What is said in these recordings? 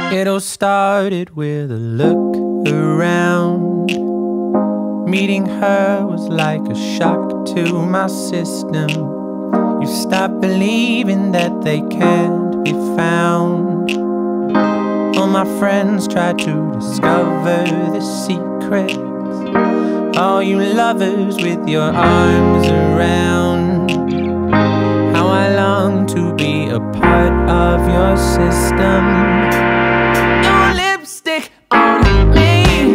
It all started with a look around. Meeting her was like a shock to my system. You stop believing that they can't be found. All my friends try to discover the secrets. All you lovers with your arms around. How I long to be a part of your system. Your lipstick on me.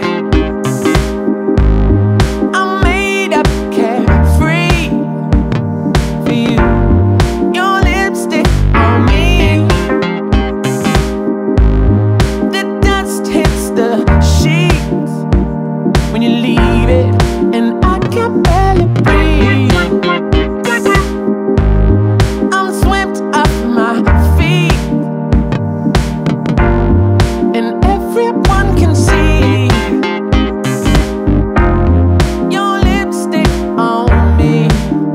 I'm made up, carefree for you. Your lipstick on me. The dust hits the sheets when you leave it, and I can barely breathe. I'm swept off my feet, and everyone can see your lipstick on me.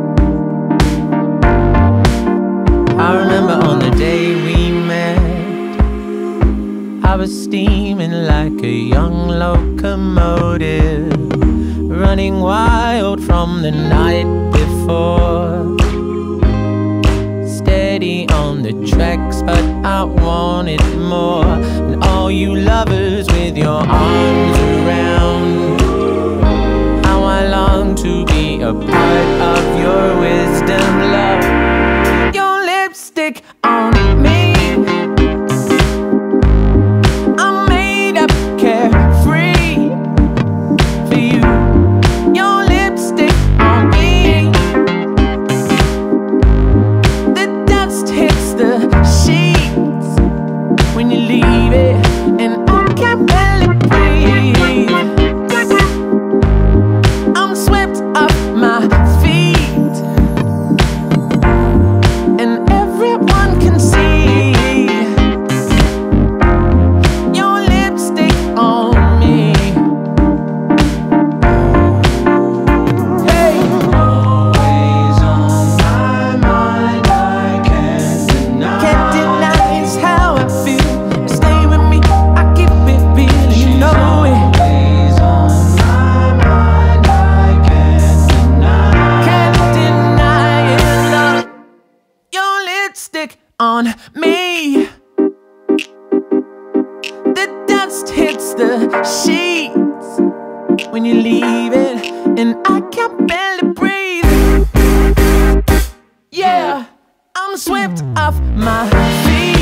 I remember on the day we met, I was steaming like a young locomotive, running wild from the night before. Steady on the tracks, but I wanted more. And all you lovers with your arms around, how I long to be a part of your wisdom, love. Your lipstick on me. I'm made up, carefree for you. Your lipstick on me. The dust hits the sheets when you leave it, and I can't barely breathe. I'm swept off my feet, and everyone can see your lipstick on me. Hey. Always on my mind, I can't deny. Can't deny it's how I feel. Stay with me, I keep it real, you know it. Always on my mind, I can't deny. Can't deny it, love. Your lipstick on me. The dust hits the sheets when you leave it, and I can barely breathe. Yeah, I'm swept off my feet.